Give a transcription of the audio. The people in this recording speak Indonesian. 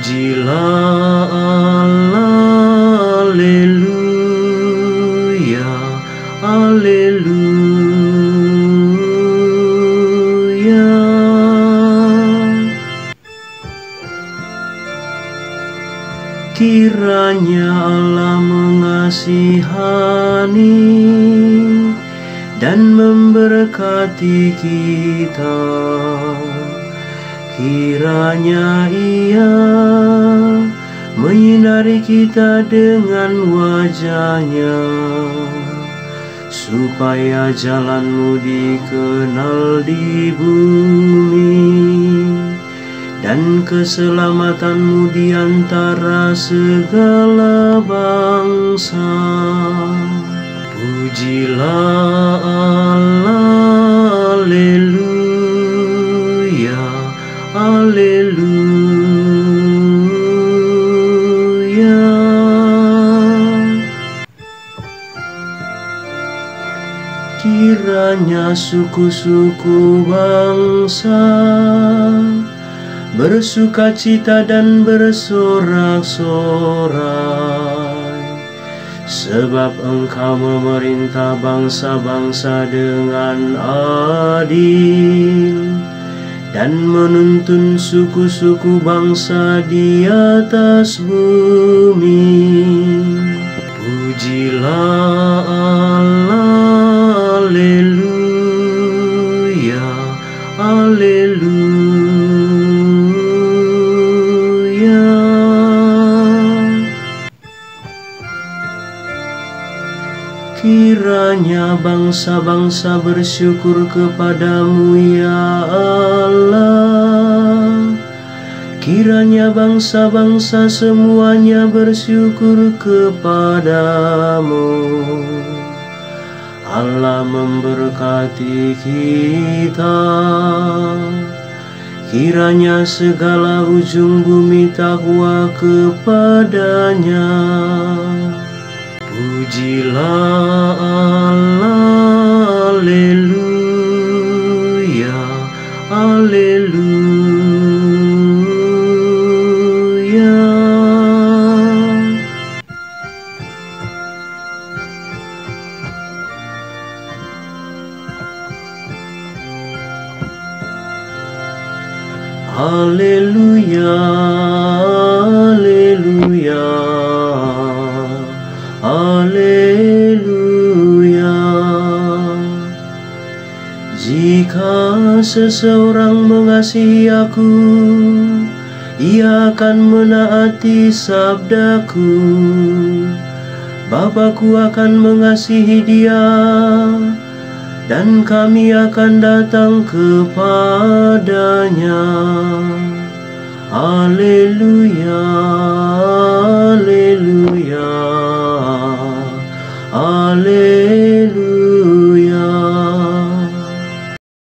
Pujilah Allah, haleluya, haleluya. Kiranya Allah mengasihani dan memberkati kita. Kiranya Ia menyinari kita dengan wajah-Nya, supaya jalan-Mu dikenal di bumi, dan keselamatan-Mu di antara segala bangsa. Pujilah Allah, haleluya, haleluya. Kiranya suku-suku bangsa bersukacita dan bersorak-sorai, sebab Engkau memerintah bangsa-bangsa dengan adil dan menuntun suku-suku bangsa di atas bumi. Pujilah Allah, haleluya, haleluya. Kiranya bangsa-bangsa bersyukur kepadamu, ya Allah. Kiranya bangsa-bangsa semuanya bersyukur kepadamu. Allah memberkati kita. Kiranya segala ujung bumi takwa kepadanya. Pujilah Allah, haleluya, haleluya. Haleluya, haleluya, haleluya. Jika seseorang mengasihi aku, ia akan menaati sabdaku. Bapa-Ku akan mengasihi dia, dan kami akan datang kepadanya. Haleluya.